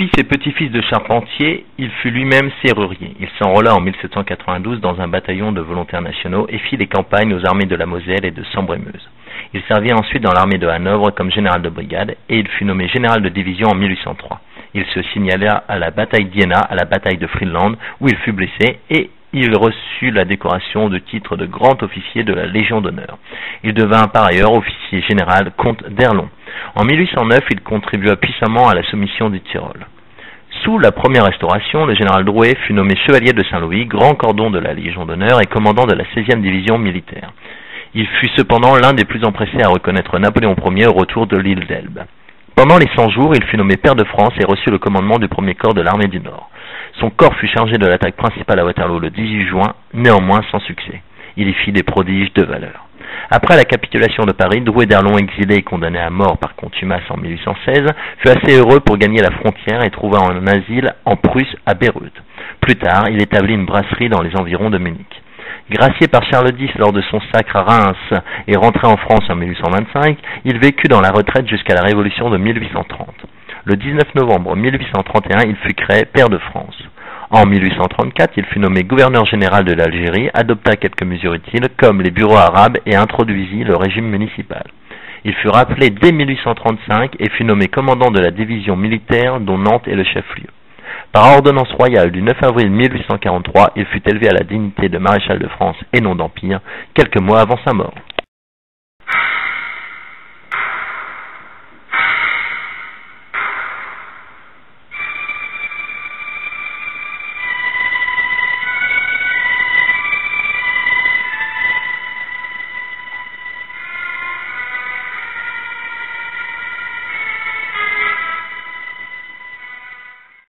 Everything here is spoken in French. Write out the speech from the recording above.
Fils et petit-fils de charpentier, il fut lui-même serrurier. Il s'enrôla en 1792 dans un bataillon de volontaires nationaux et fit les campagnes aux armées de la Moselle et de Sambre-et-Meuse. Il servit ensuite dans l'armée de Hanovre comme général de brigade et il fut nommé général de division en 1803. Il se signala à la bataille d'Iéna, à la bataille de Friedland, où il fut blessé et il reçut la décoration de titre de grand officier de la Légion d'honneur. Il devint par ailleurs officier général comte d'Erlon. En 1809, il contribua puissamment à la soumission du Tyrol. Sous la première restauration, le général Drouet fut nommé chevalier de Saint-Louis, grand cordon de la Légion d'honneur et commandant de la 16e division militaire. Il fut cependant l'un des plus empressés à reconnaître Napoléon Ier au retour de l'île d'Elbe. Pendant les 100 jours, il fut nommé pair de France et reçut le commandement du premier corps de l'armée du Nord. Son corps fut chargé de l'attaque principale à Waterloo le 18 juin, néanmoins sans succès. Il y fit des prodiges de valeur. Après la capitulation de Paris, Drouet d'Erlon, exilé et condamné à mort par contumace en 1816, fut assez heureux pour gagner la frontière et trouva un asile en Prusse à Beyrouth. Plus tard, il établit une brasserie dans les environs de Munich. Gracié par Charles X lors de son sacre à Reims et rentré en France en 1825, il vécut dans la retraite jusqu'à la Révolution de 1830. Le 19 novembre 1831, il fut créé pair de France. En 1834, il fut nommé gouverneur général de l'Algérie, adopta quelques mesures utiles comme les bureaux arabes et introduisit le régime municipal. Il fut rappelé dès 1835 et fut nommé commandant de la division militaire dont Nantes est le chef-lieu. Par ordonnance royale du 9 avril 1843, il fut élevé à la dignité de maréchal de France et non d'Empire, quelques mois avant sa mort.